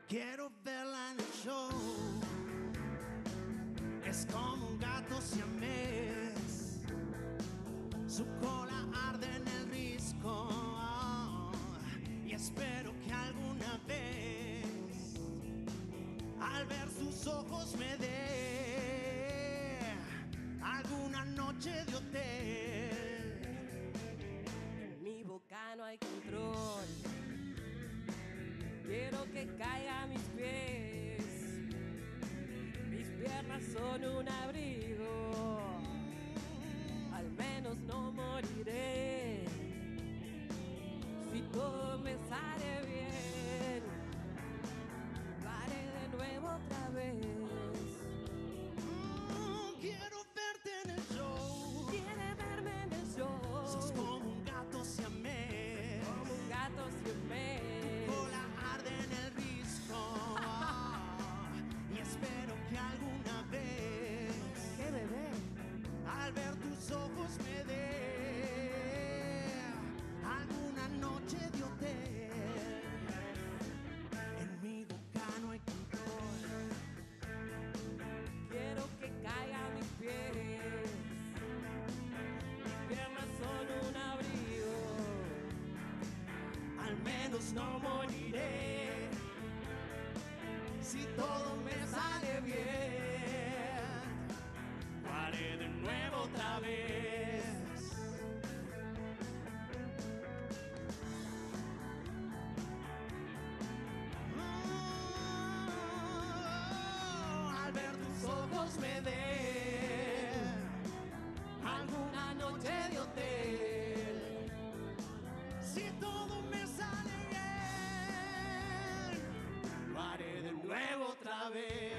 Quiero verla en el show. Es como un gato siamés. Su cola arde en el risco. Y espero que alguna vez, al ver sus ojos, me dé alguna noche de hotel. En mi boca no hay control. Quiero que caiga a mis pies. Mis piernas son un abrigo. Al menos no moriré si todo me sale bien. Lo haré de nuevo otra vez. Quiero verte en el show. Quiere verme en el show. Sos como un gato siamés. Como un gato siamés. Tu cola arde en el risco. Y espero que alguna vez, ¿Qué, bebé? al ver tus ojos, me dé alguna noche de hotel. En mi boca no hay control. Quiero que caiga a mis pies. Mis piernas son un abrigo. Al menos no moriré si todo me sale bien. Lo haré de nuevo otra vez. Al ver tus ojos me dé alguna noche de hotel. Si todo me sale bien, lo haré de nuevo otra vez.